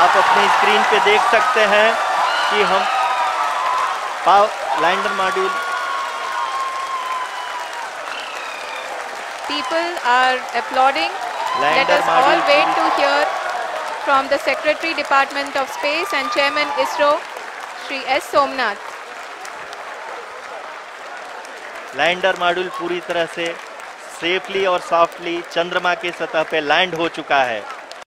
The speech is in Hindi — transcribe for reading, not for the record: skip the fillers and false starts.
आप अपनी स्क्रीन पे देख सकते हैं कि हम lander module People are applauding. Let us all wait to hear from the Secretary Department of Space and Chairman ISRO, Shri S. Somnath. Lander module पूरी तरह से सेफली और सॉफ्टली चंद्रमा के सतह पे लैंड हो चुका है।